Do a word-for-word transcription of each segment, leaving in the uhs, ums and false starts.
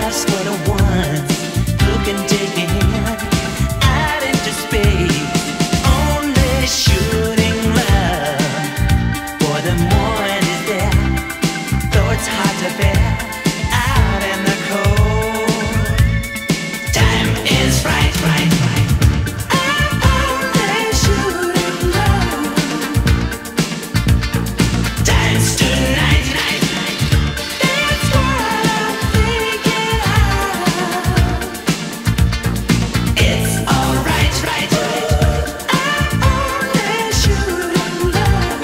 love's for the ones who can take it out into space. Only shooting love for the morning is there, though it's hard to bear out in the cold. Time is right, right, right. I'm only shooting love. Time's tonight, night, night. That's what I'm thinking of. It's alright, right, right. I'm only shooting love.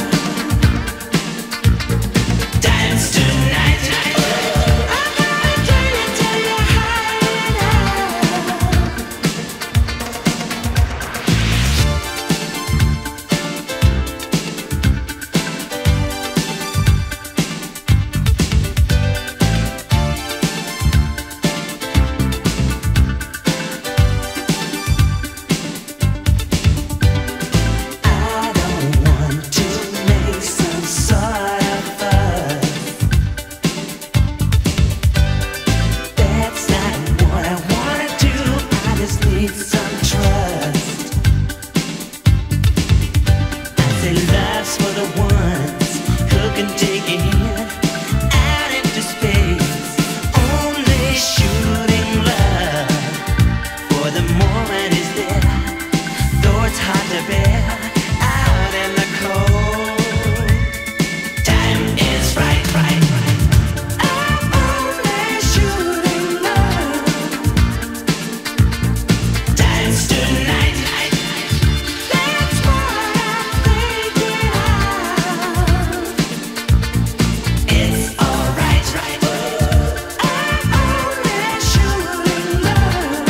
Time's tonight, night. I'm gonna tell you, tell you high I don't want to make some sort of fuss. That's not what I wanna do. I just need some trust. I say love's for the ones who can take it out into space. Only shooting love for the moment is there, though it's hard to bear out in the cold. Time is right, right, right. I'm only shooting love. Time's tonight, night, night. That's what I'm thinking of. It's alright, right. I'm only shooting love.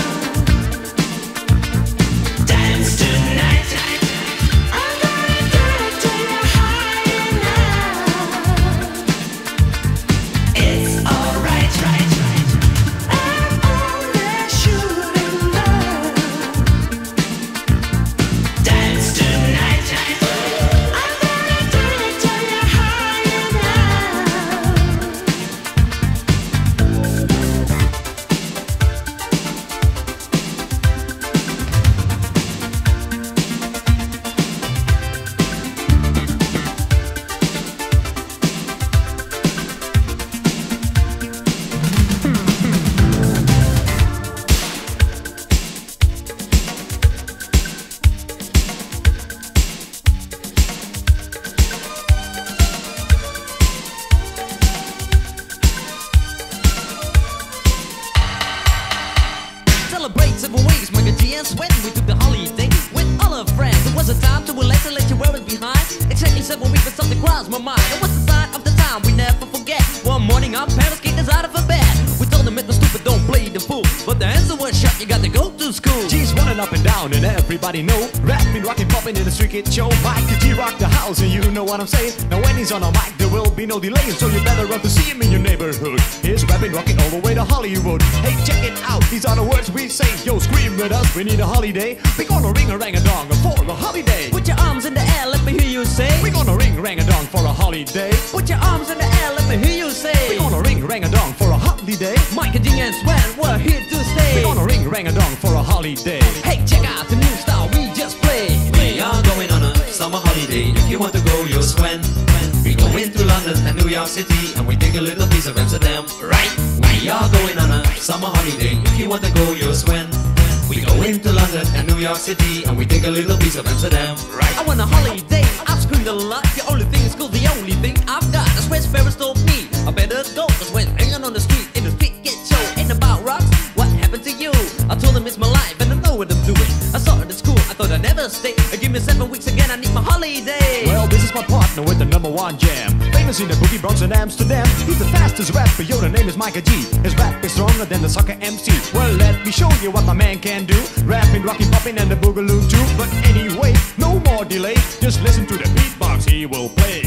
Time's tonight, night. I'm gonna do it till you're high enough. It's alright, right, right. I'm only shooting love. Time's tonight, night. I'm gonna do it till you're high Celebrate seven weeks, Michael G and Sweat. We took the holiday with all our friends. It was a time to relax and let you wear it behind. Exactly seven weeks, but something crossed my mind. It was the sign of the time we never forget. One morning, our parents kicked us out of a bed. We told them it was stupid, don't play the fool. But the answer was shut, you got to go to school. G's running up and down and everybody know. Rapping, rocking, popping in the street kid show. Mike G rock the house and you know what I'm saying. Now when he's on a mic there will be no delay, so you better run to see him in your neighborhood. He's rapping, rocking all the way to Hollywood. Hey, check it out, these are the words we say. Yo, scream with us, we need a holiday. We gonna ring a rang a dong for a holiday. Put your arms in the air, let me hear you say. We gonna ring rang a dong for a holiday. Put your arms in the air, let me hear you say. We gonna ring rang a dong for a holiday. Michael G and Sweat, we're here to stay. We gonna ring rang a dong for a holiday. Hey, check out the new style we just played. We are going on a summer holiday. If you want to go, you'll swim. We go into London and New York City, and we take a little piece of Amsterdam, right? We are going on a summer holiday. If you want to go, you'll swim. We go into London and New York City, and we take a little piece of Amsterdam, right? I want a holiday, I've screamed a lot. The only thing is cool, the only thing I've got. That's where Ferris told me I better go. Cause when hanging on the street in the street get show ain't about rocks. What happened to you? I told him it's my life and I know what I'm doing. I saw it at school, I thought I'd never stay. Give me seven weeks again, I need my holiday. Well, this is my partner with the number one jam. Famous in the boogie Bronx and Amsterdam. He's the fastest rapper, yo, the name is Micah G. His rap is stronger than the soccer M C. Well, let me show you what my man can do. Rapping, rocking, popping, and the boogaloo too. But anyway, no more delay. Just listen to the beatbox he will play.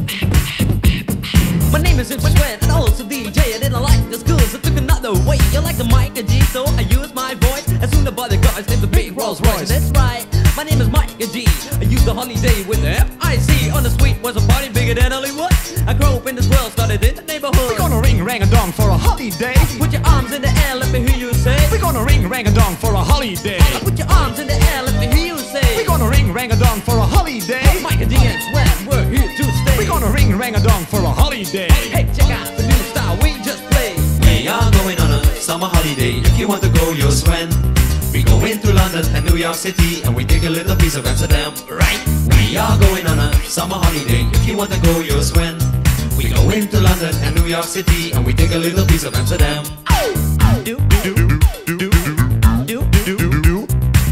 My name is Sweat and also D J. I didn't like the school, so took another way. You like like the Micah G, so I use my voice. As soon as the bodyguards named the big Rolls Royce. That's right, my name is Micah G. I used the holiday with the F I C. On the street was a party bigger than Hollywood. I grew up in this world, started in the neighborhood. We're gonna ring rang a dong for a holiday. Put your arms in the air, let me hear you say. We're gonna ring rang a dong for a holiday. Put your arms in the air, let me hear you say. We're gonna ring rang a dong for a holiday. Micah G and Swen, we're here to stay. We're gonna ring rang a dong for a holiday. Hey, check out the new style we just played. We are going on a summer holiday. If you want to go, you'll swim. We go into London and New York City, and we take a little piece of Amsterdam, right? We are going on a summer holiday. If you want to go, you'll swim. We go into London and New York City, and we take a little piece of Amsterdam. Do, do, do, do, do, do, do,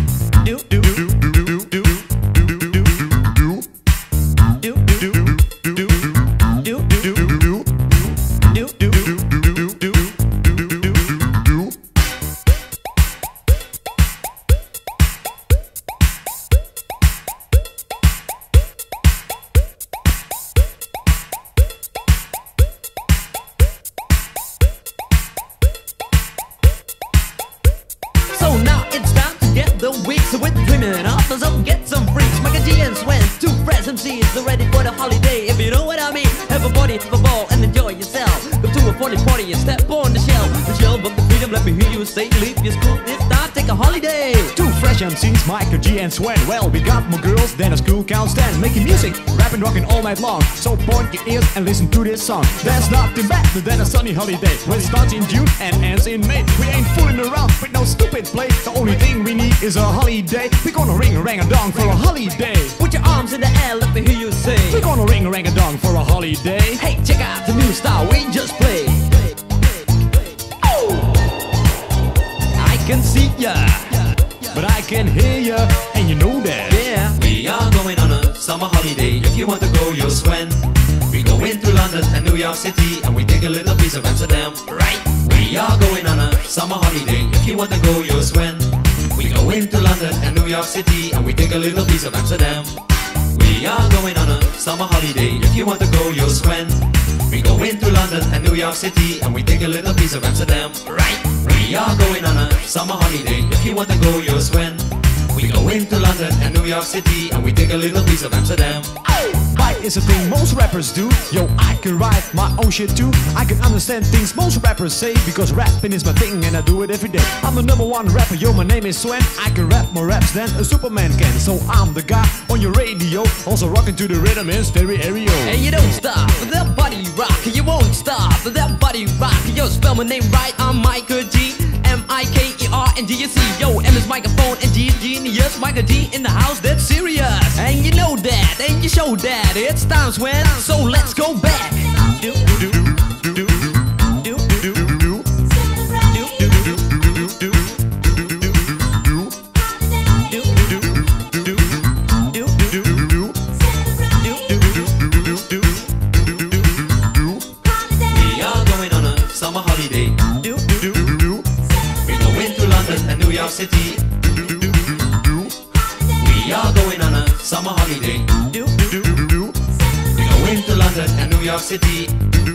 So now it's time to get the weeks with women. Also, so get some freaks. Micah G and Swen, two fresh M Cs, are ready for the holiday. If you know what I mean, have a party, have a ball, and enjoy yourself. Go to a party party and step on the shelf. The shelf of the freedom, let me hear you say, leave your school this time, take a holiday. Two fresh M Cs, Micah G and Swen. Well, we got more girls than a school can stand. Making music, rapping, rocking all night long. So point your ears and listen to this song. There's nothing better than a sunny holiday. When it starts in June and ends in May. We ain't fooling around with no stupid play. The only thing we need is a holiday. We're gonna ring rang a dong for a holiday. Put your arms in the air, let me hear you say. We're gonna ring rang a dong for a holiday. Hey, check out the new style we just played. Oh, I can see ya, But I can hear ya, and you know that. yeah. We are going on a summer holiday. If you want to go, you'll swim. We go into London and New York City, and we take a little piece of Amsterdam, right? We are going on a summer holiday. If you want to go, you'll swim. We go into London and New York City, and we take a little piece of Amsterdam. We are going on a summer holiday. If you want to go, you'll swim. We go into London and New York City, and we take a little piece of Amsterdam, right? We are going on a summer holiday. If you want to go, you'll swim. We go into London and New York City, and we take a little piece of Amsterdam. Bite is a thing most rappers do. Yo, I can write my own shit too. I can understand things most rappers say, because rapping is my thing and I do it every day. I'm the number one rapper, yo, my name is Swen. I can rap more raps than a Superman can. So I'm the guy on your radio, also rocking to the rhythm in stereo. And you don't stop, that body rock, you won't stop, that body rock. Yo, spell my name right, I'm Micah G, M I K E R N G S E. Yo, M is microphone and G is genius. Micah G in the house, that's serious. And you know that, and you show that. It's time, Swen, so let's go back. Do, do, do, do, do, do, do, do. Summer holiday. We go into London and New York City. We are going on a summer holiday. We go into London and New York City.